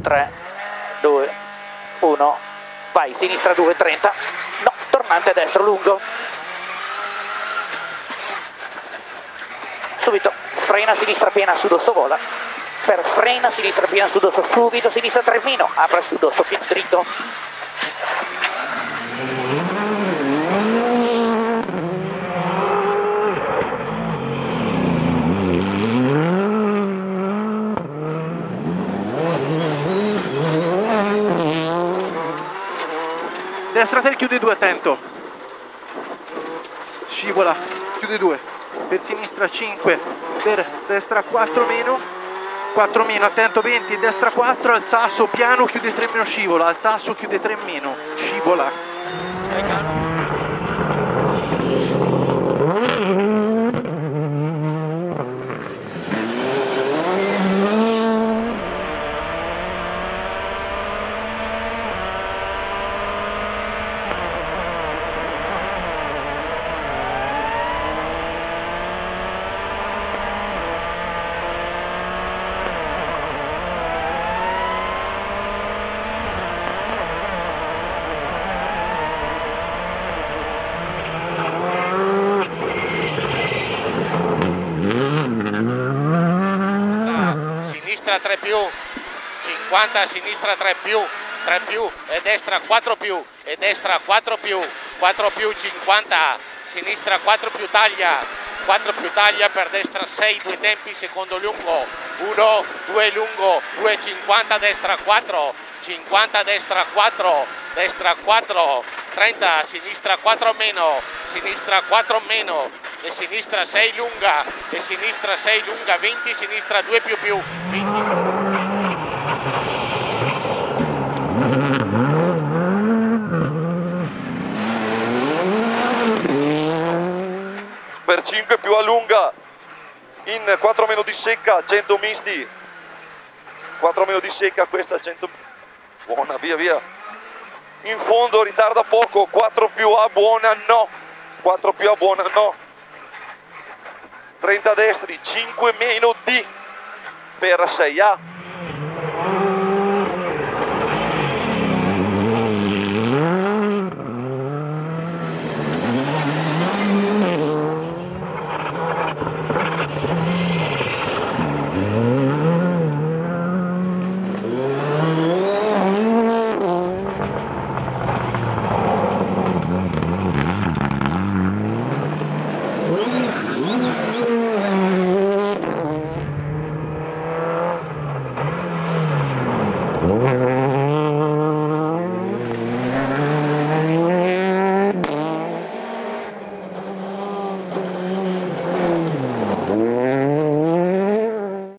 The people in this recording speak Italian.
3, 2, 1, vai, sinistra 2, 30, no, tornante a destra lungo, subito, frena sinistra piena su dosso vola, per frena sinistra piena su dosso, subito sinistra 3 meno, apre su dosso pieno dritto. Destra 3, chiude 2, attento. Scivola, chiude 2. Per sinistra 5, per destra 4 meno. 4 meno, attento 20, destra 4, al sasso piano, chiude 3 meno, scivola. Al sasso chiude 3 meno, scivola. Sinistra 3 più, 50, sinistra 3 più, 3 più, e destra 4 più, e destra 4 più, 4 più 50, sinistra 4 più taglia, 4 più taglia, per destra 6, 2 tempi, secondo lungo, 1, 2 lungo, 2, 50, destra 4, 50, destra 4, destra 4, 30, sinistra 4 meno, sinistra 4 meno, e sinistra 6 lunga, e sinistra 6 lunga, 20, sinistra 2 più più, 20. Per 5 più a lunga, in 4 meno di secca, 100 misti, 4 meno di secca, questa 100, buona, via via, in fondo ritarda poco, 4 più a buona no, 4 più a buona no, 30 destri, 5 meno di, per 6A. Oh.